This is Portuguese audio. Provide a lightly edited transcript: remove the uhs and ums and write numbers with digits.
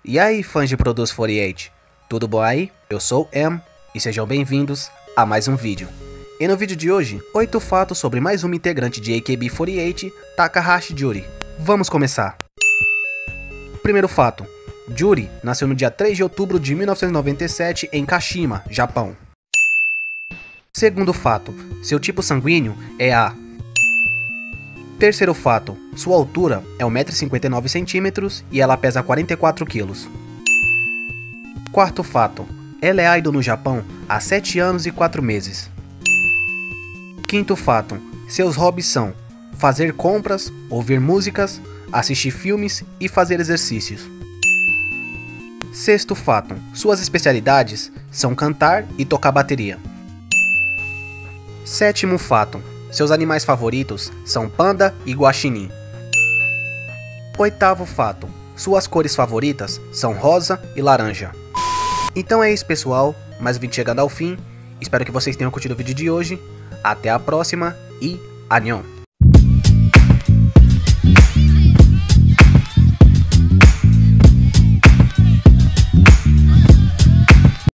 E aí, fãs de Produce 48, tudo bom aí? Eu sou M e sejam bem-vindos a mais um vídeo. E no vídeo de hoje, 8 fatos sobre mais uma integrante de AKB48, Takahashi Juri. Vamos começar. Primeiro fato: Juri nasceu no dia 3 de outubro de 1997 em Kashima, Japão. Segundo fato: seu tipo sanguíneo é A. Terceiro fato: sua altura é 1,59 m e ela pesa 44 kg. Quarto fato: ela é idol no Japão há 7 anos e 4 meses. Quinto fato: seus hobbies são fazer compras, ouvir músicas, assistir filmes e fazer exercícios. Sexto fato: suas especialidades são cantar e tocar bateria. Sétimo fato: seus animais favoritos são panda e guaxinim. Oitavo fato: suas cores favoritas são rosa e laranja. Então é isso, pessoal, mais um vídeo chegando ao fim. Espero que vocês tenham curtido o vídeo de hoje. Até a próxima e annyeong!